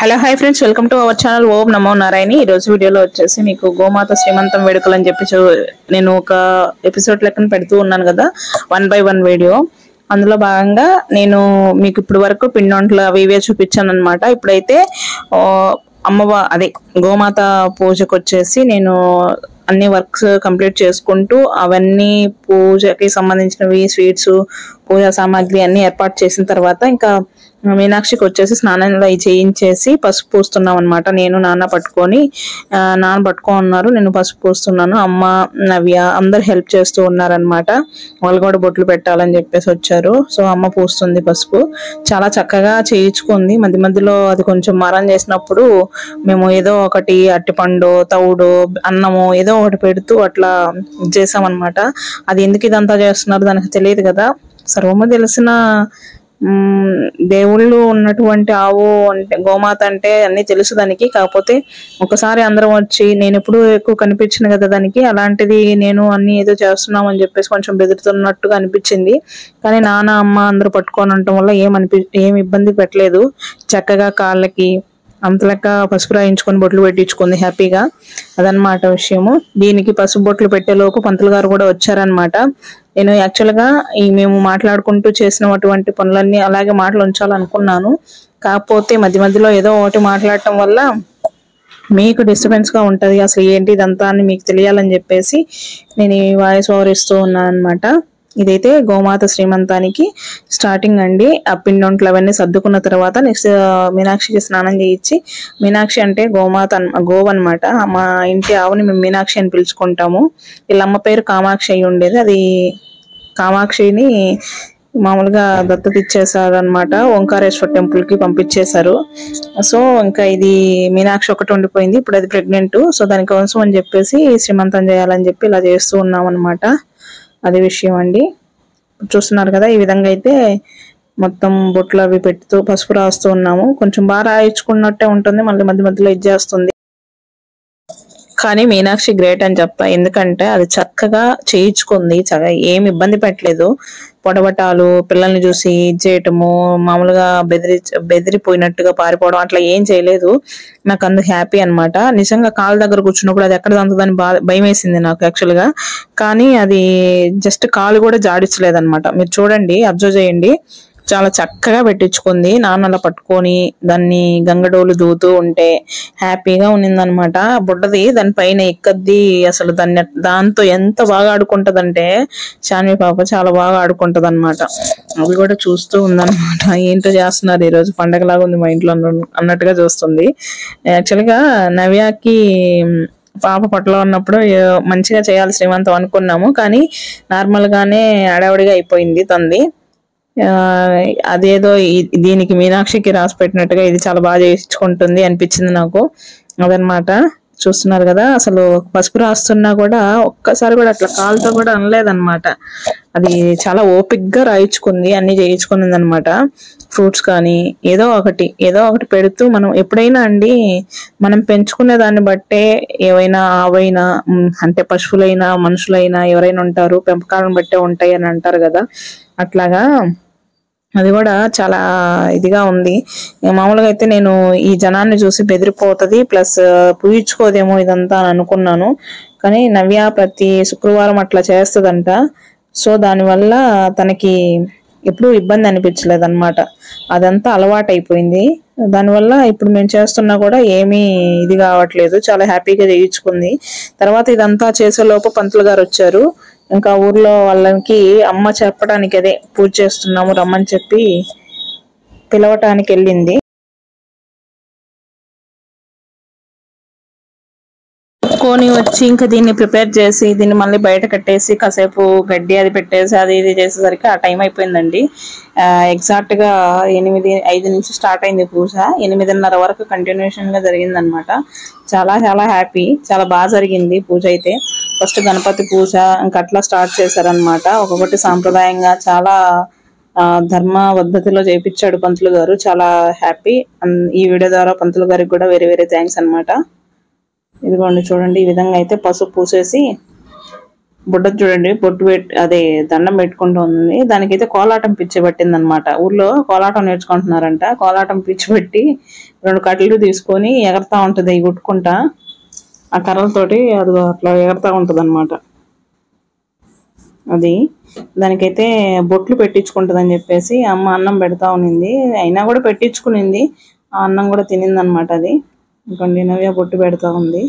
Hello hi friends, welcome to our channel Om Namo Narayana. ఈ రోజు వీడియోలో వచ్చేసి మీకు గోమాత శ్రీమంతం వేడుకలు అని చెప్పి నేను ఒక ఎపిసోడ్ లెక్కన పెడుతూ ఉన్నాను కదా, 1 by 1 వీడియో. అందులో భాగంగా నేను మీకు ఇప్పుడు వరకు పిండి వంటలు అవి ఇవే చూపించాను అనమాట. ఇప్పుడైతే అదే గోమాత పూజకు వచ్చేసి నేను అన్ని వర్క్స్ కంప్లీట్ చేసుకుంటూ అవన్నీ పూజకి సంబంధించినవి స్వీట్స్ పూజా సామాగ్రి అన్ని ఏర్పాటు చేసిన తర్వాత ఇంకా మీనాక్షికి వచ్చేసి స్నానంలో చేయించేసి పసుపు పూస్తున్నాం అనమాట. నేను నాన్న పట్టుకున్నారు, నేను పసుపు పూస్తున్నాను. అమ్మ నవ్య అందరు హెల్ప్ చేస్తూ ఉన్నారనమాట. వాళ్ళు కూడా బొట్లు పెట్టాలని చెప్పేసి వచ్చారు. సో అమ్మ పూస్తుంది పసుపు. చాలా చక్కగా చేయించుకుంది. మధ్య మధ్యలో అది కొంచెం మారం చేసినప్పుడు మేము ఏదో ఒకటి అట్టిపండు తౌడు అన్నము ఏదో ఒకటి పెడుతూ అట్లా చేసామన్నమాట. అది ఎందుకు ఇదంతా చేస్తున్నారు దానికి తెలియదు కదా. సర్వము తెలిసిన దేవుళ్ళు ఉన్నటువంటి ఆవు అంటే గోమాత అంటే అన్ని తెలుసు దానికి. కాకపోతే ఒకసారి అందరం వచ్చి నేను ఎప్పుడు ఎక్కువ కనిపించిన కదా దానికి, అలాంటిది నేను అన్ని ఏదో చేస్తున్నాం అని చెప్పేసి కొంచెం బెదురుతున్నట్టుగా అనిపించింది. కానీ నాన్న అమ్మ అందరూ పట్టుకొని ఉండటం వల్ల ఏం ఇబ్బంది పెట్టలేదు. చక్కగా కాళ్ళకి అంత లెక్క పసుపు రాయించుకొని బొట్లు పెట్టించుకుంది హ్యాపీగా. అదనమాట విషయము. దీనికి పసుపు బొట్లు పెట్టేలోపు పంతులు గారు కూడా వచ్చారనమాట. నేను యాక్చువల్గా మేము మాట్లాడుకుంటూ చేసినటువంటి పనులన్నీ అలాగే మాటలు ఉంచాలనుకున్నాను. కాకపోతే మధ్య మధ్యలో ఏదో ఒకటి మాట్లాడటం వల్ల మీకు డిస్టర్బెన్స్ గా ఉంటది, అసలు ఏంటి ఇదంతా అని మీకు తెలియాలని చెప్పేసి నేను ఈ వాయిస్ ఓవర్ ఇస్తూ ఉన్నాను అనమాట. ఇదైతే గోమాత శ్రీమంతానికి స్టార్టింగ్ అండి. ఆ పిండి వంటలు అవన్నీ సర్దుకున్న తర్వాత నెక్స్ట్ మీనాక్షికి స్నానం చేయించి, మీనాక్షి అంటే గోవన్నమాట. మా ఇంటి ఆవుని మేము మీనాక్షి అని పిలుచుకుంటాము. వీళ్ళమ్మ పేరు కామాక్షి అయి ఉండేది. అది కామాక్షిని మామూలుగా దత్తత ఇచ్చేసారు అనమాట. ఓంకారేశ్వర టెంపుల్ కి పంపించేశారు. సో ఇంకా ఇది మీనాక్షి ఒకటి ఉండిపోయింది. ఇప్పుడు అది ప్రెగ్నెంట్. సో దానికోసం అని చెప్పేసి శ్రీమంతం చేయాలని చెప్పి ఇలా చేస్తూ ఉన్నాం అనమాట. అది విషయం అండి. చూస్తున్నారు కదా, ఈ విధంగా అయితే మొత్తం బొట్లు అవి పెడుతూ పసుపు రాస్తూ ఉన్నాము. కొంచెం బాగా రాయించుకున్నట్టే ఉంటుంది, మళ్ళీ మధ్య మధ్యలో ఇచ్చేస్తుంది. కానీ మీనాక్షి గ్రేట్ అని చెప్తా, ఎందుకంటే అది చక్కగా చేయించుకుంది. ఏమి ఇబ్బంది పెట్టలేదు. పొడవటాలు పిల్లల్ని చూసి చేయటము, మామూలుగా బెదిరిపోయినట్టుగా పారిపోవడం అట్లా ఏం చేయలేదు. నాకు అందుకు హ్యాపీ అనమాట. నిజంగా కాళ్ళ దగ్గర కూర్చున్నప్పుడు అది ఎక్కడ దంతదని భయం వేసింది నాకు యాక్చువల్గా. కానీ అది జస్ట్ కాలు కూడా జాడించలేదన్నమాట. మీరు చూడండి, అబ్జర్వ్ చేయండి, చాలా చక్కగా పెట్టించుకుంది. నాన్నలా పట్టుకొని దాన్ని గంగడోలు దూతూ ఉంటే హ్యాపీగా ఉన్నిందనమాట. బుడ్డది దానిపైన ఎక్కద్ది. అసలు దాంతో ఎంత బాగా ఆడుకుంటదంటే శాన్వి పాప చాలా బాగా ఆడుకుంటది అనమాట. అవి కూడా చూస్తూ ఉందన్నమాట. ఏంటో చేస్తున్నారు ఈరోజు, పండగలాగా ఉంది మా ఇంట్లో అన్నట్టుగా చూస్తుంది. యాక్చువల్గా నవ్యాకి పాప పట్ల ఉన్నప్పుడు మంచిగా చేయాలి శ్రీమంతం అనుకున్నాము, కానీ నార్మల్ గానే హడావుడిగా అయిపోయింది తంది. అదేదో దీనికి మీనాక్షికి రాసి పెట్టినట్టుగా ఇది చాలా బాగా చేయించుకుంటుంది అనిపించింది నాకు. అదనమాట. చూస్తున్నారు కదా, అసలు పసుపు రాస్తున్నా కూడా ఒక్కసారి కూడా అట్లా కాలుతో కూడా అనలేదన్నమాట. అది చాలా ఓపిక్గా రాయించుకుంది, అన్ని చేయించుకున్నది అనమాట. ఫ్రూట్స్ కానీ ఏదో ఒకటి పెడుతూ మనం ఎప్పుడైనా అండి మనం పెంచుకునే దాన్ని బట్టే ఏవైనా ఆవైనా అంటే పశువులైనా మనుషులైనా ఎవరైనా ఉంటారు, పెంపకాలను బట్టే ఉంటాయి అని అంటారు కదా. అట్లాగా అది కూడా చాలా ఇదిగా ఉంది. మామూలుగా అయితే నేను ఈ జనాన్ని చూసి బెదిరిపోతుంది, ప్లస్ పూయించుకోదేమో ఇదంతా అని అనుకున్నాను. కానీ నవ్య ప్రతి శుక్రవారం అట్లా చేస్తుందంట. సో దానివల్ల తనకి ఎప్పుడూ ఇబ్బంది అనిపించలేదు అనమాట. అదంతా అలవాటు అయిపోయింది. దానివల్ల ఇప్పుడు మేము చేస్తున్నా కూడా ఏమీ ఇది కావట్లేదు, చాలా హ్యాపీగా చేయించుకుంది. తర్వాత ఇదంతా చేసేలోపు పంతులు గారు వచ్చారు. ఇంకా ఊర్లో వాళ్ళకి అమ్మ చెప్పడానికి అదే పూజ చేస్తున్నాము రమ్మని చెప్పి పిలవటానికి వెళ్ళింది. కొని వచ్చి ఇంకా దీన్ని ప్రిపేర్ చేసి దీన్ని మళ్ళీ బయట కట్టేసి కాసేపు గడ్డి అది పెట్టేసి అది ఇది చేసేసరికి ఆ టైం అయిపోయిందండి. ఎగ్జాక్ట్ గా 8:05 నుంచి స్టార్ట్ అయింది పూజ. 8:30 వరకు కంటిన్యూషన్ గా జరిగిందనమాట. చాలా చాలా హ్యాపీ, చాలా బాగా జరిగింది పూజ అయితే. ఫస్ట్ గణపతి పూజ ఇంకా అట్లా స్టార్ట్ చేశారనమాట. ఒక్కొక్కటి సాంప్రదాయంగా చాలా ధర్మ పద్ధతిలో చేయించాడు పంతులు గారు. చాలా హ్యాపీ. ఈ వీడియో ద్వారా పంతులు గారికి కూడా వెరీ వెరీ థ్యాంక్స్ అనమాట. ఇదిగోండి చూడండి, ఈ విధంగా అయితే పసుపు పూసేసి బుడ్డ చూడండి బొట్టు అదే దండం పెట్టుకుంటూ ఉంది. దానికైతే కోలాటం పిచ్చి పట్టింది అనమాట. ఊర్లో కోలాటం నేర్చుకుంటున్నారంట. కోలాటం పిచ్చి పెట్టి 2 కట్టెలు తీసుకొని ఎగరతా ఉంటుంది గుట్టుకుంటా, ఆ కర్రలతోటి అది అట్లా ఎగరతా ఉంటుంది అనమాట. అది దానికైతే బొట్లు పెట్టించుకుంటుందని చెప్పేసి అమ్మ అన్నం పెడతా ఉన్నింది. అయినా కూడా పెట్టించుకునింది, ఆ అన్నం కూడా తినింది అనమాట. అది ఇంకొండి నవ్య బొట్టు పెడతా ఉంది.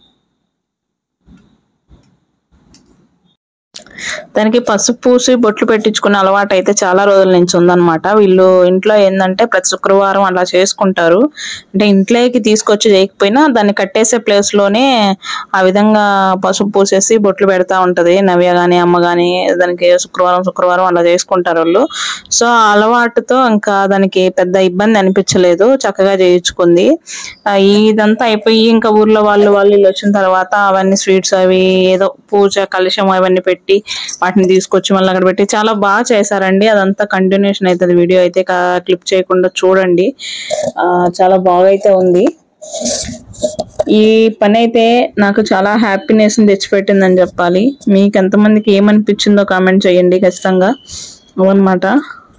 దానికి పసుపు పూసి బొట్లు పెట్టించుకునే అలవాటు అయితే చాలా రోజుల నుంచి ఉందన్నమాట. వీళ్ళు ఇంట్లో ఏంటంటే ప్రతి శుక్రవారం అలా చేసుకుంటారు. అంటే ఇంట్లోకి తీసుకొచ్చి చేయకపోయినా దాన్ని కట్టేసే ప్లేస్ లోనే ఆ విధంగా పసుపు పూసేసి బొట్లు పెడతా ఉంటది నవ్య గాని అమ్మ గాని. దానికి శుక్రవారం అలా చేసుకుంటారు వాళ్ళు. సో ఆ అలవాటుతో ఇంకా దానికి పెద్ద ఇబ్బంది అనిపించలేదు, చక్కగా చేయించుకుంది. ఇదంతా అయిపోయి ఇంకా ఊర్లో వాళ్ళు వీళ్ళు వచ్చిన తర్వాత అవన్నీ స్వీట్స్ అవి ఏదో పూజ కలశం అవన్నీ పెట్టి వాటిని తీసుకొచ్చి మళ్ళీ అక్కడ పెట్టి చాలా బాగా చేశారండి. అదంతా కంటిన్యూషన్ అవుతుంది, వీడియో అయితే క్లిప్ చేయకుండా చూడండి. చాలా బాగా అయితే ఉంది. ఈ పని అయితే నాకు చాలా హ్యాపీనెస్ ని తెచ్చిపెట్టిందని చెప్పాలి. మీకు ఎంతమందికి ఏమనిపించిందో కామెంట్ చేయండి ఖచ్చితంగా. అవన్నమాట,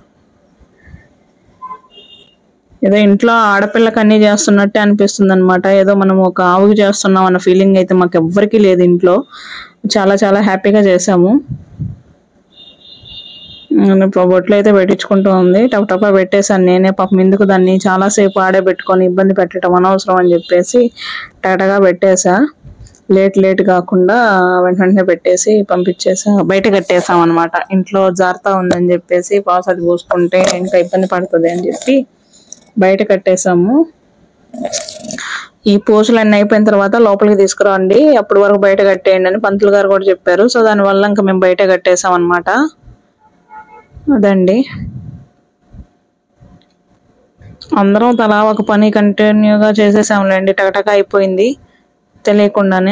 ఏదో ఇంట్లో ఆడపిల్లకి అన్ని చేస్తున్నట్టే అనిపిస్తుంది అనమాట. ఏదో మనం ఒక ఆవుకి చేస్తున్నాం అన్న ఫీలింగ్ అయితే మాకు ఎవ్వరికి లేదు ఇంట్లో. చాలా చాలా హ్యాపీగా చేసాము. బొట్లు అయితే పెట్టించుకుంటూ ఉంది, టపా పెట్టేశాను నేనే. పాపం ఎందుకు దాన్ని చాలాసేపు ఆడే పెట్టుకొని ఇబ్బంది పెట్టడం అనవసరం అని చెప్పేసి టాటాగా పెట్టేసా. లేట్ కాకుండా వెంటనే పెట్టేసి పంపించేసా, బయట కట్టేసాం అనమాట. ఇంట్లో జారుతా ఉందని చెప్పేసి పాస్ అది పోసుకుంటే ఇంకా ఇబ్బంది పడుతుంది అని చెప్పి బయట కట్టేసాము. ఈ పూజలు అన్నీ అయిపోయిన తర్వాత లోపలికి తీసుకురండి, అప్పటి వరకు బయట కట్టేయండి అని పంతులు గారు కూడా చెప్పారు. సో దానివల్ల ఇంకా మేము బయట కట్టేసాం అనమాట. అదండి, అందరం తలా ఒక పని కంటిన్యూగా చేసేసాంలేండి. టకటక అయిపోయింది తెలియకుండానే.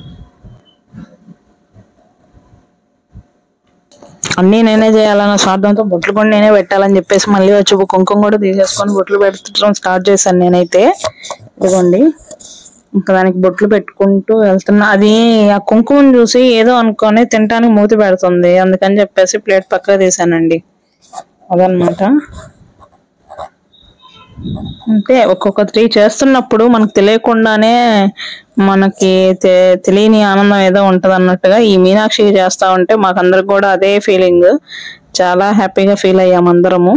అన్నీ నేనే చేయాలన్న స్వార్థంతో బొట్లు కూడా నేనే పెట్టాలని చెప్పేసి మళ్ళీ వచ్చి కుంకుమ కూడా తీసేసుకొని బొట్లు పెట్టడం స్టార్ట్ చేశాను నేనైతే. ఇదిగోండి, ఇంకా దానికి బొట్లు పెట్టుకుంటూ వెళ్తున్నా. అది ఆ కుంకుమను చూసి ఏదో అనుకొని తినడానికి మూతి పెడుతుంది, అందుకని చెప్పేసి ప్లేట్ పక్కన తీసానండి. అదనమాట. అంటే ఒక్కొక్కటి చేస్తున్నప్పుడు మనకు తెలియకుండానే మనకి తెలియని ఆనందం ఏదో ఉంటది అన్నట్టుగా ఈ మీనాక్షి చేస్తా ఉంటే మాకందరికి కూడా అదే ఫీలింగ్. చాలా హ్యాపీగా ఫీల్ అయ్యాం అందరము.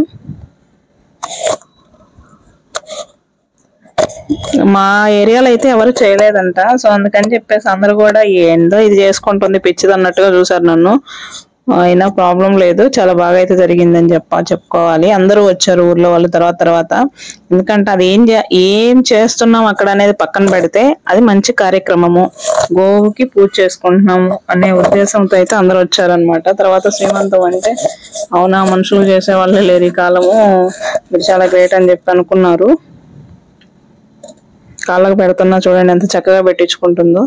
మా ఏరియాలో అయితే ఎవరు చేయలేదంట. సో అందుకని చెప్పేసి అందరు కూడా ఏందో ఇది చేసుకుంటుంది పిచ్చిది అన్నట్టుగా చూసారు నన్ను. అయినా ప్రాబ్లం లేదు, చాలా బాగా అయితే జరిగిందని చెప్పుకోవాలి. అందరూ వచ్చారు ఊర్లో వాళ్ళు తర్వాత. ఎందుకంటే అది ఏం చేస్తున్నాం అక్కడ అనేది పక్కన పెడితే అది మంచి కార్యక్రమము, గోవుకి పూజ చేసుకుంటున్నాము అనే ఉద్దేశంతో అయితే అందరూ వచ్చారనమాట. తర్వాత శ్రీమంతం అంటే అవునా మనుషులు చేసే వాళ్ళే లేరు ఈ కాలము, మీరు చాలా గ్రేట్ అని చెప్పి అనుకున్నారు. కాళ్ళకు పెడుతున్నా చూడండి ఎంత చక్కగా పెట్టించుకుంటుందో.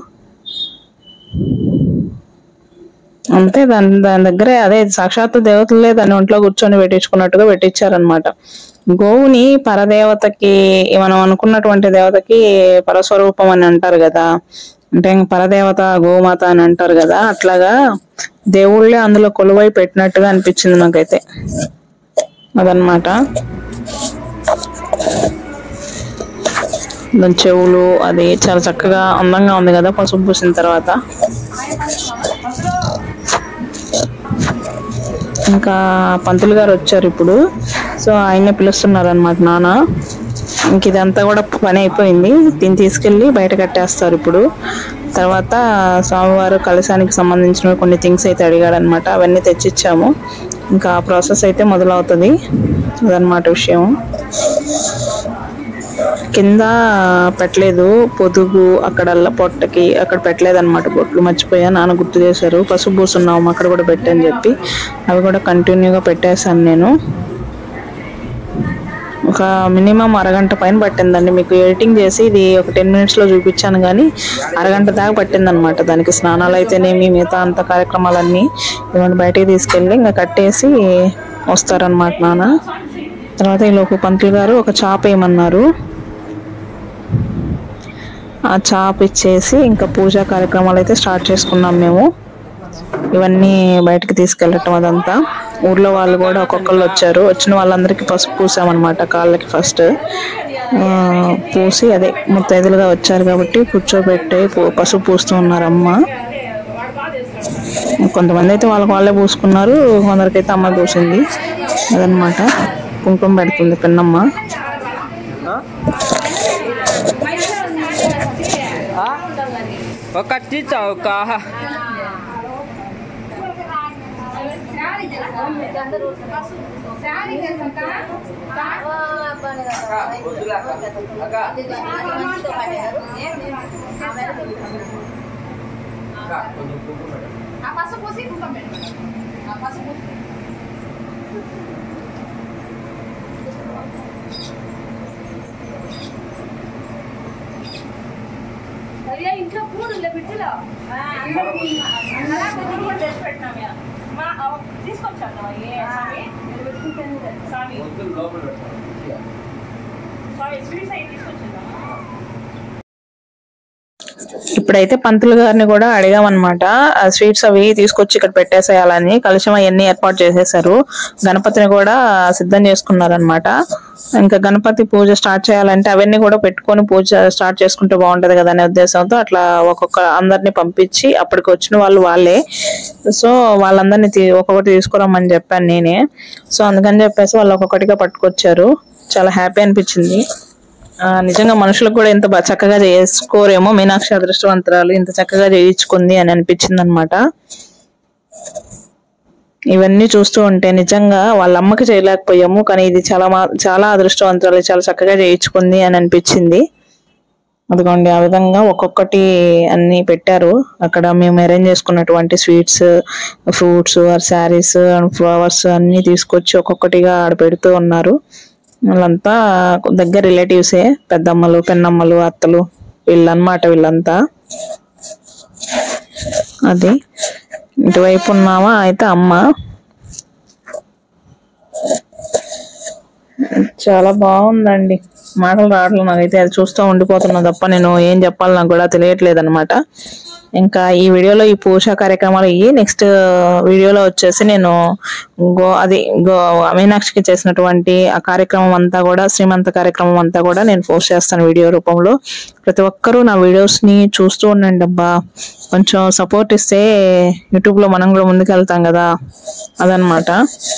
అంతే, దాని దగ్గరే అదే సాక్షాత్తు దేవతలే దాని ఒంట్లో కూర్చొని పెట్టించుకున్నట్టుగా పెట్టించారనమాట. గోవుని పరదేవతకి, మనం అనుకున్నటువంటి దేవతకి పరస్వరూపం అని అంటారు కదా, అంటే పరదేవత గోమాత అని అంటారు కదా, అట్లాగా దేవుళ్ళే అందులో కొలువై పెట్టినట్టుగా అనిపించింది నాకైతే. అదనమాట. దాని చెవులు అది చాలా చక్కగా అందంగా ఉంది కదా పసుపు పూసిన తర్వాత. ఇంకా పంతులు గారు వచ్చారు ఇప్పుడు. సో ఆయన్నే పిలుస్తున్నారు అనమాట నాన్న. ఇంక ఇదంతా కూడా పని అయిపోయింది, దీన్ని తీసుకెళ్ళి బయట కట్టేస్తారు ఇప్పుడు. తర్వాత స్వామివారు కలశానికి సంబంధించిన కొన్ని థింగ్స్ అయితే అడిగాడు అనమాట, అవన్నీ తెచ్చిచ్చాము. ఇంకా ఆ ప్రాసెస్ అయితే మొదలవుతుంది. అదనమాట విషయం. కింద పెట్టలేదు పొదుగు, అక్కడల్లా పొట్టకి అక్కడ పెట్టలేదు అనమాట బొట్లు, మర్చిపోయా, నాన్న గుర్తు చేశారు. పసుపు పూసున్నాము అక్కడ కూడా పెట్టని చెప్పి అవి కూడా కంటిన్యూగా పెట్టేశాను నేను. ఒక మినిమం అరగంట పైన పట్టిందండి. మీకు ఎడిటింగ్ చేసి ఇది ఒక 10 minutes లో చూపించాను, కానీ అరగంట దాకా పట్టిందనమాట దానికి. స్నానాలు అయితేనేమి మిగతా అంత కార్యక్రమాలన్నీ ఇవన్నీ బయటికి తీసుకెళ్ళి ఇంకా కట్టేసి వస్తారనమాట నాన్న. తర్వాత ఈలోపు పంతులు గారు ఒక చాప వేయమన్నారు, ఆ చాప ఇచ్చేసి ఇంకా పూజా కార్యక్రమాలు అయితే స్టార్ట్ చేసుకున్నాం మేము. ఇవన్నీ బయటకు తీసుకెళ్ళటం అదంతా. ఊర్లో వాళ్ళు కూడా ఒక్కొక్కళ్ళు వచ్చారు, వచ్చిన వాళ్ళందరికీ పసుపు పూసామన్నమాట కాళ్ళకి ఫస్ట్. పూసి అదే ముత్తైదులుగా వచ్చారు కాబట్టి కూర్చోబెట్టి పసుపు పూస్తూ ఉన్నారు అమ్మ. కొంతమంది అయితే వాళ్ళే పూసుకున్నారు, కొందరికైతే అమ్మ పూసింది. అదనమాట కుంకుమ పెడుతుంది పిన్నమ్మ. ఇంట్లో పూలు బిడ్డలో తీసుకొచ్చాను. ఇప్పుడైతే పంతులు గారిని కూడా అడిగామన్నమాట. ఆ స్వీట్స్ అవి తీసుకొచ్చి ఇక్కడ పెట్టేసేయాలని, కలుషం అవన్నీ ఏర్పాటు చేసేసారు. గణపతిని కూడా సిద్ధం చేసుకున్నారనమాట. ఇంకా గణపతి పూజ స్టార్ట్ చేయాలంటే అవన్నీ కూడా పెట్టుకొని పూజ స్టార్ట్ చేసుకుంటే బాగుంటది కదా అనే ఉద్దేశంతో అట్లా అందరిని పంపించి అప్పటికి వచ్చిన వాళ్ళే. సో వాళ్ళందరినీ ఒక్కొక్కటి తీసుకురమ్మని చెప్పాను నేనే. సో అందుకని చెప్పేసి వాళ్ళు ఒక్కొక్కటిగా పట్టుకొచ్చారు. చాలా హ్యాపీ అనిపించింది. నిజంగా మనుషులకు కూడా ఇంత చక్కగా చేసుకోరేమో, మీనాక్షి అదృష్టవంతురాలు ఇంత చక్కగా చేయించుకుంది అని అనిపించింది అనమాట. ఇవన్నీ చూస్తూ ఉంటే నిజంగా వాళ్ళ అమ్మకి చేయలేకపోయాము, కానీ ఇది చాలా అదృష్టవంతురాలు, చాలా చక్కగా చేయించుకుంది అని అనిపించింది. అదిగోండి ఆ విధంగా ఒక్కొక్కటి అన్ని పెట్టారు. అక్కడ మేము అరేంజ్ చేసుకున్నటువంటి sweets, fruits, saris and flowers అన్ని తీసుకొచ్చి ఒక్కొక్కటిగా ఆడ పెడుతూ ఉన్నారు. వాళ్ళంతా దగ్గర రిలేటివ్సే, పెద్దమ్మలు, పెన్నమ్మలు, అత్తలు వీళ్ళన్నమాట. వీళ్ళంతా అది ఇటువైపు ఉన్నామా అయితే అమ్మ. చాలా బాగుందండి, మాటలు రావట్లేదు నాకైతే. అది చూస్తూ ఉండిపోతున్నా తప్ప నేను ఏం చెప్పాలి నాకు కూడా తెలియట్లేదు అనమాట. ఇంకా ఈ వీడియోలో ఈ పూజా కార్యక్రమాలు నెక్స్ట్ వీడియోలో వచ్చేసి నేను మీనాక్షికి చేసినటువంటి ఆ కార్యక్రమం అంతా కూడా, శ్రీమంత కార్యక్రమం అంతా కూడా నేను పోస్ట్ చేస్తాను వీడియో రూపంలో. ప్రతి ఒక్కరూ నా వీడియోస్ ని చూస్తూ ఉండండి అబ్బా. కొంచెం సపోర్ట్ ఇస్తే యూట్యూబ్ లో మనం కూడా ముందుకెళ్తాం కదా, అదనమాట.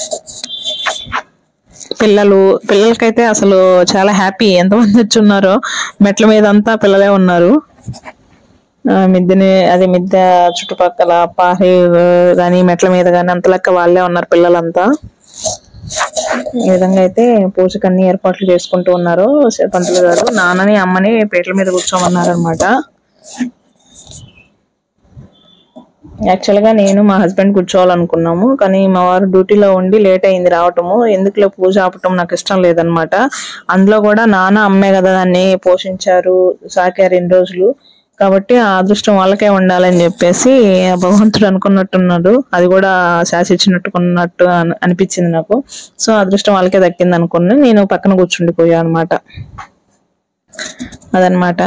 పిల్లలకైతే అసలు చాలా హ్యాపీ. ఎంతమంది వచ్చి ఉన్నారో, మెట్ల మీద అంతా పిల్లలే ఉన్నారు. మిద్దె చుట్టుపక్కల పారి గాని మెట్ల మీద గాని అంత లెక్క వాళ్ళే ఉన్నారు పిల్లలంతా. ఈ విధంగా అయితే పూజకు అన్ని ఏర్పాట్లు చేసుకుంటూ ఉన్నారు పంతులు గారు. నాన్నని అమ్మని పీటల మీద కూర్చోమన్నారు అనమాట. యాక్చువల్ గా నేను మా హస్బెండ్ కూర్చోవాలనుకున్నాము, కానీ మా వారు డ్యూటీలో ఉండి లేట్ అయింది రావటము. ఎందుకులో పూజ ఆపటం నాకు ఇష్టం లేదనమాట. అందులో కూడా నాన్న అమ్మే కదా దాన్ని పోషించారు, సాకారు ఇన్ని రోజులు, కాబట్టి ఆ అదృష్టం వాళ్ళకే ఉండాలని చెప్పేసి భగవంతుడు అనుకున్నట్టున్నాడు. అది కూడా శాసించినట్టుకున్నట్టు అనిపించింది నాకు. సో అదృష్టం వాళ్ళకే దక్కింది అనుకుని నేను పక్కన కూర్చుండిపోయా అనమాట. అదనమాట.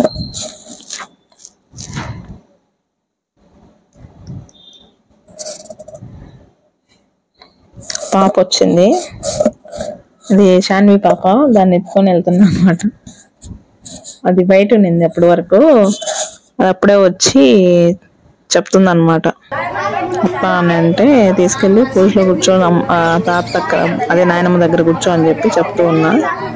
పాప వచ్చింది, అది శాన్వి పాప, దాన్ని ఎత్తుకొని వెళ్తున్నా అనమాట. అది బయట ఉన్నింది అప్పటి వరకు, అది అప్పుడే వచ్చి చెప్తుంది అనమాట. అప్ప అని అంటే తీసుకెళ్ళి పూజలో కూర్చొని తాత అదే నాయనమ్మ దగ్గర కూర్చో అని చెప్పి చెప్తూ ఉన్నా.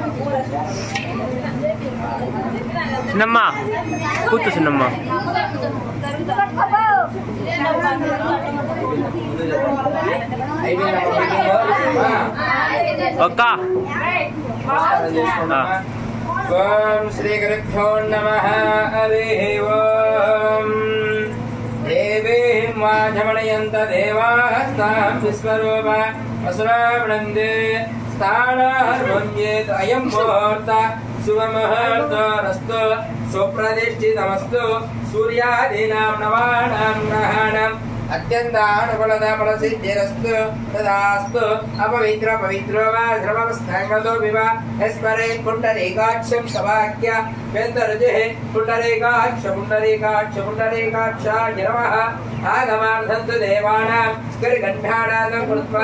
ఓం శ్రీ గురుభ్యో నమః. హరి ఓం. దేవీం వాచమణయంత దేవాః తాం విశ్వరూప అసురావృందే స్థానార్వంజేత్ అయం ముహూర్త శుభముహూర్తోరస్తు సుప్రతిష్ఠితమస్తు. సూర్యాదీనాం నవానాం గ్రహాణం అత్యంతానుకూలత ఫలసిద్ధిరస్తు తదాస్తు. అపవిత్ర పవిత్రో వా ధ్రువస్థాంగతో వివ యస్మరే పుండరీకాక్షం సవాక్య వేంతరుజే పుండరీకాక్ష పుండరీకాక్ష పుండరీకాక్షాయ నమః. आगमार्थन्तु देवानां गरिगण्ठानां कृत्वा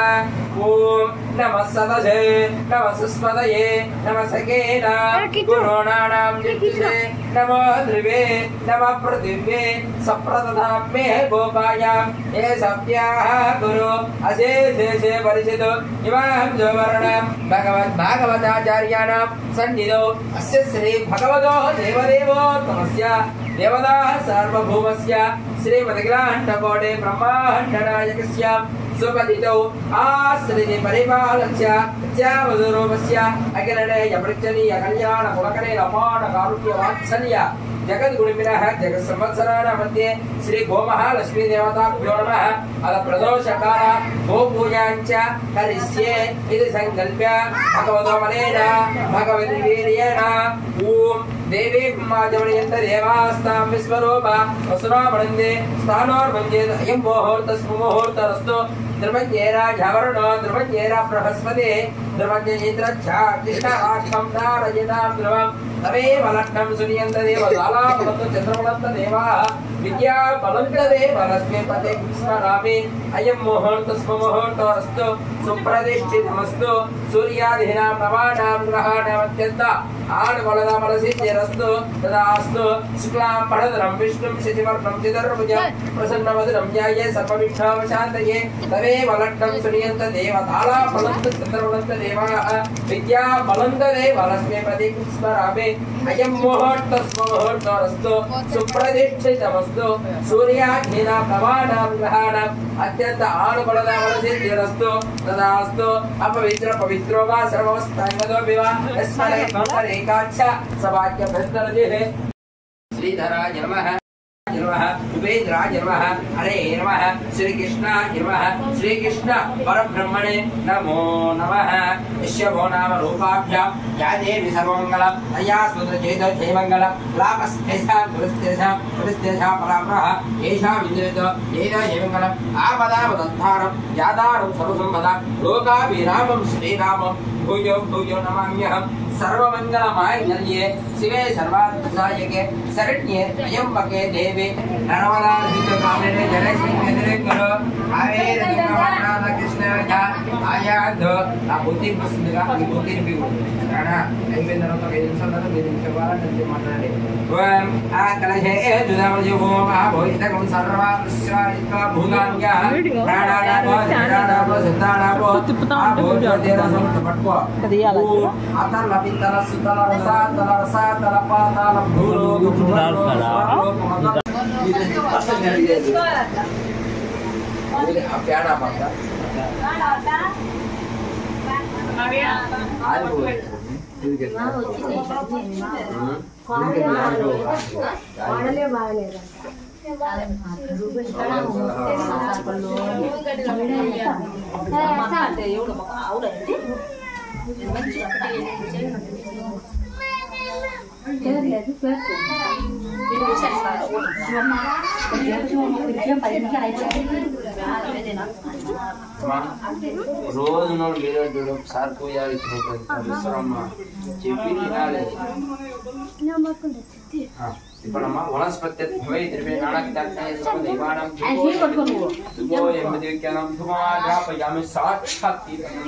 ॐ नमः सदसे नमः सुस्पदये नमः सखेन गुरोणानां निर्दिशे नमो ध्रुवे नमः पृथिव्ये सप्रदधां मे गोपाय ये सत्याः गुरु अशेषेषे परिचितो इमां जोवर्णां भगवद्भागवताचार्याणां सन्निधौ अस्य श्री भगवतो देवदेवोत्तमस्य देवताः सार्वभौमस्य श्रीमदखिलाण्डकोटे ब्रह्माण्डनायकस्य सुपतितौ आश्रिति परिपालस्य च्यावधूरूपस्य अखिलनेय पृच्छनीय कल्याण कुलकरे अपार कारुण्य वात्सल्य जगद्गुरुमिनः जगत्संवत्सराणां मध्ये श्री गोमहालक्ष्मी देवताभ्यो नमः अल प्रदोषकाल गोपूजाञ्च करिष्ये इति संकल्प्य भगवतो बलेन भगवती वीर्येण ॐ देवी ब्रह्माजमयन्त देवास्तां विश्वरूप वसुरामणन्दे स्थानोर्मञ्जेत अयं मुहूर्तस्मुहूर्तरस्तु द्रवज्ञेरा झवरणो द्रवज्ञेरा बृहस्पति द्रवज्ञेन्द्रच्छा कृष्णाक्षं धारयतां ध्रुवं तमेव लग्नं सुनियन्त देवताला बलन्तु चन्द्रबलन्त देवाः विद्या बलन्त देवलक्ष्मी पते स्मरामि अयं मुहूर्तस्मुहूर्तरस्तु सुप्रतिष्ठितमस्तु सूर्यादीनां नवानां ग्रहाणामत्यन्त आनुबलसिद्धिरस्तु तदास्तु शुक्लां परधरं विष्णुं शशिवर्णं चतुर्भुजं प्रसन्नवदनं ध्याये सर्वविघ्नोपशान्तये तमेव लग्नं सुनियन्त देवताला बलन्तु चन्द्रबलन्त देवाः विद्या बलन्त देवलक्ष्मी पते स्मरामि अयं मुहूर्तस्मुहूर्तरस्तु सुप्रतिष्ठितमस्तु सूर्यादीनां नवानां ग्रहाणाम् अत्यन्त आनुबलसिद्धिरस्तु तदास्तु अपवित्र पवित्रो वा सर्ववस्थान्वतो विवा यस्मरे एकाच्छ सभाज्य भद्रजिः श्रीधराय नमः नमः उपेन्द्राय नमः हरे नमः श्रीकृष्णाय नमः श्रीकृष्ण परब्रह्मणे नमो नमः यस्य वो नाम रूपाभ्यां या देवी सर्वमङ्गलं तया स्तुतचेतो जयमङ्गलं लाभस्तेषां गुरुस्तेषां गुरुस्तेषां पराप्रः येषां विद्येतो येन जयमङ्गलम् आपदावदत्तारं यादारं सर्वसम्पदां लोकाभिरामं श्रीरामं भूयो भूयो नमाम्यहम् सर्वमङ्गलमाङ्गल्ये शिवे सर्वार्थसायके शरण्ये त्र्यम्बके देवी नर्मदासिद्धकामिने जलस्मिन् गुरु आवेदनिकामनाथ कृष्णाय आयादो आ बुद्धि प्रसिद्धगा ఈ బుద్ధిని బిగు కానా అయిపోయిన తర్వాత ఐదు నిమిషాలు మీరు నిమిషాల నుంచి మాట్లాడండి ఓం ఆ కలశే జుదామజో ఆ భోయితకం సర్వాశ్రాయిత్వ భూతాన్య ప్రాణానామో జ్ఞానానామో సిద్ధానామో ఆ భోజోదేరసం పట్టుకో ఆతర్ లభితల సుతల రసాతల రసాతల పాతాల భూలో గురుదాల్ కళా ఇది ఆ ప్యానా పక్క రోజు మీరు సార్ పూజ చెప్పి తినాలి ఇప్పుడమ్మా వనస్పతి సాక్షాత్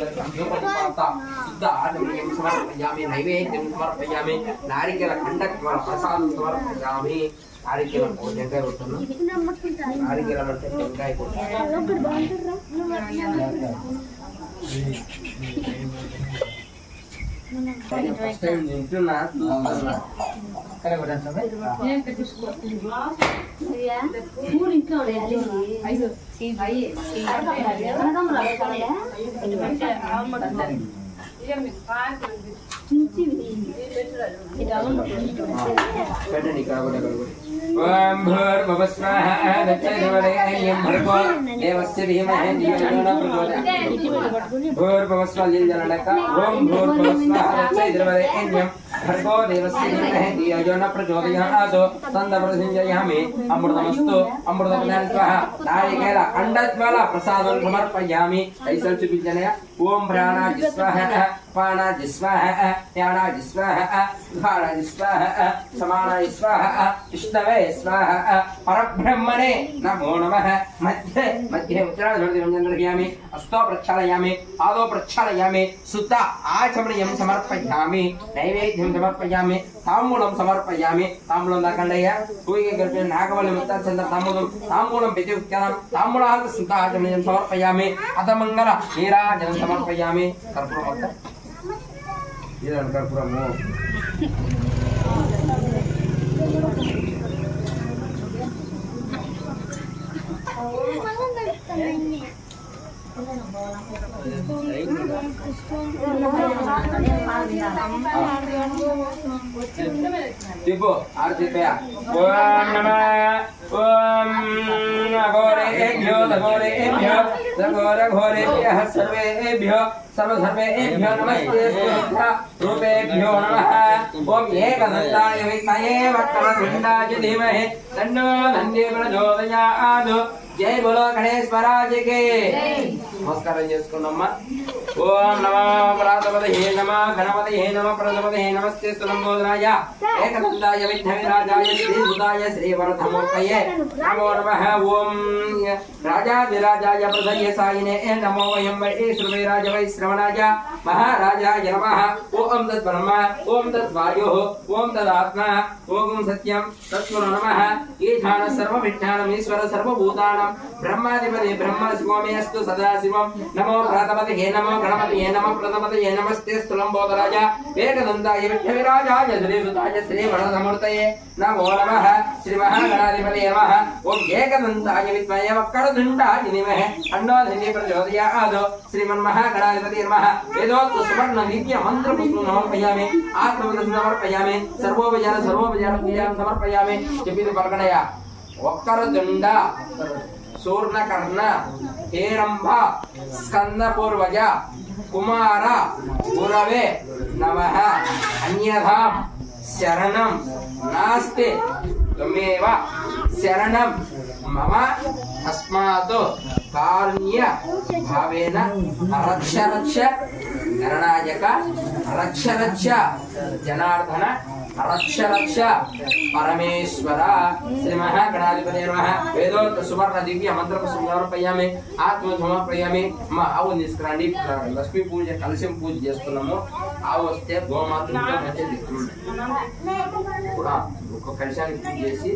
సమర్పయామి నైవేద్యం సమర్పయామి నారికేల ఖండ ప్రసాదం సమర్పయామి నారికేల టెంకాయ కొట్టున్నాం నారికేల టెంకాయ ఫస్ట్ టైం తింటున్నా ओम भूर्भुवः स्वाहा दक्षिणवरेण्यं भर्गो देवस्य धीमहि धियो यो न प्रचोदयात् भूर्भुवः स्वः लिङ्गनडक ओम भूर्भुवः स्वाहा दक्षिणवरेण्यं भर्गो देवस्य धीमहि धियो यो न प्रचोदयात् तन्त्रप्रसिञ्जयामि अमृतमस्तु अमृतप्रदान स्वाहा नारिकेल खण्डज्वाल प्रसादं समर्पयामि ऐसल्चुपिञ्जनय ओम प्राणाय स्वाहा पाणाय स्वाहा ज्ञानाय स्वाहा धाराय स्वाहा समानाय स्वाहा विष्णवे स्वाहा परब्रह्मणे नमो नमः मध्ये मध्ये उत्तराधर्मञ्जनयामि अस्तो प्रक्षालयामि पादो प्रक्षालयामि शुद्ध आचमनीयं समर्पयामि नैवेद्यं समर्पयामि ताम्बूलं समर्पयामि ताम्बूलं दाकण्डय्य पूगे गर्भे नागवल्ली मुत्ताचन्द्र ताम्बूलं पितृक्यानां ताम्बूलात् शुद्ध आचमनीयं समर्पयामि अतमङ्गल नीराजनं समर्पयामि कर्पूरमत्त इदं कर्पूरमो Ibu, arti ya. Om Namah Om Aghore-ebhyo Ghore-ebhyo Sarve-ebhyo Sarve-ebhyo Namaste Rupe-ebhyo Namah Om Ekadantaya Vitmaye Vakkaradundaya Dhimahi Tanno Dhanne Prachodayat जय बोलो गणेश महाराज के नमस्कार చేసుకున్నమ్మ ఓం నమో ప్రాతపదయే నమః గణపతయే నమః ప్రజపతయే నమస్తే స్తులంబోధనాయ ఏకదంతాయ విఘ్నవినాశాయ శ్రీసుతాయ శ్రీవరధమూర్తయే నమో నమః ఓం రాజాధిరాజాయ ప్రసయ్యసాయినే నమో వయం వై శ్రీరాజ వై శ్రవణాయ మహారాజాయ నమః ఓం తద్బ్రహ్మ ఓం తద్వాయో ఓం తదాత్మ ఓం సత్యం తత్పుర నమః ఈశాన సర్వవిజ్ఞానం ఈశ్వర సర్వభూతానాం ब्रह्माधिपति ब्रह्म शिवमेस्तु सदाशिवं नमो प्रातपतये नमो गणपतये नमः प्रथमतये नमस्ते स्तुलंबोधराज एकदन्ताय विघ्नविनाशाय श्रीसुताय श्रीवरदमूर्तये नमो नमः श्री महागणाधिपतये नमः ओम एकदन्ताय विद्महे वक्रतुण्डाय धीमहि तन्नो धन्ये प्रचोदयात् श्रीमन्महागणाधिपतये नमः वेदोक्त सुवर्ण दिव्य मंत्र पुष्पं समर्पयामि आत्मवदनं समर्पयामि सर्वोपचार पूजां समर्पयामि जपितु पलकणया वक्रतुण्ड सूर्णकर्ण हेरंब स्कंदपूर्वज कुमार गुरवे नमः अन्यथा शरणं नास्ति त्वमेव शरणं मम तस्मात् कारुण्य भावेन रक्ष रक्ष गणनायक रक्ष रक्ष जनार्दन रक्ष रक्ष परमेश्वर श्री महागणाधिपतये नमः वेदोक्त सुवर्ण दिव्य मंत्र समर्पयामि आत्म समर्पयामि మా ఆవు తీసుకురండి లక్ష్మీ పూజ కలశం పూజ చేస్తున్నాము ఆవు వస్తే గోమాతతో మంచిది ఒక కలశానికి పూజ చేసి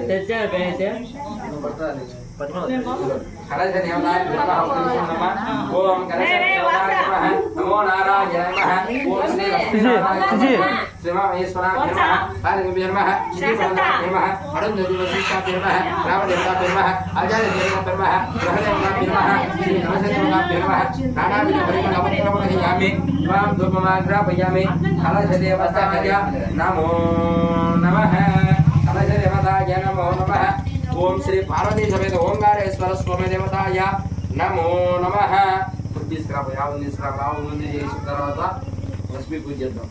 కలశ దేవతాయ నమః ఓం కలశ దేవతాయ నమః నమో నారాయణాయ నమః ఓం శ్రీ లక్ష్మీనారాయణ శ్రీ మహేశ్వరాయ నమః కాళింగ నమః శ్రీపందాయ నమః అరుంధతి వశిష్ఠాయ నమః రామదేవతాయ నమః ఆచార్య దేవతాయ నమః గ్రహదేవతాయ నమః శ్రీ నమః नमः नानाविध परिमलपत्रमयामि त्वां धूपमाग्रापयामि कलशदेवताय नमो नमः कलशदेवताय नमो नमः ओम श्री पार्वती समेत ओंकारेश्वर स्वामी देवताय नमो नमः ముందు చేసిన తర్వాత లక్ష్మీ పూజ చేద్దాం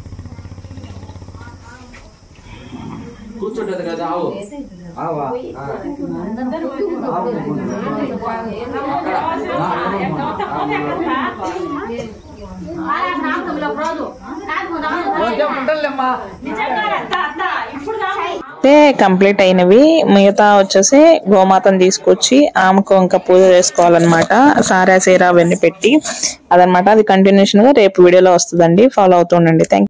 కూర్చుంటది కదా ఆవు ఆవా అంటే కంప్లీట్ అయినవి మిగతా వచ్చేసి గోమాతను తీసుకొచ్చి ఆమెకు ఇంకా పూజ చేసుకోవాలన్నమాట సారా సీరా అవన్నీ పెట్టి అదనమాట అది కంటిన్యూషన్ గా రేపు వీడియోలో వస్తుందండి ఫాలో అవుతుండండి థ్యాంక్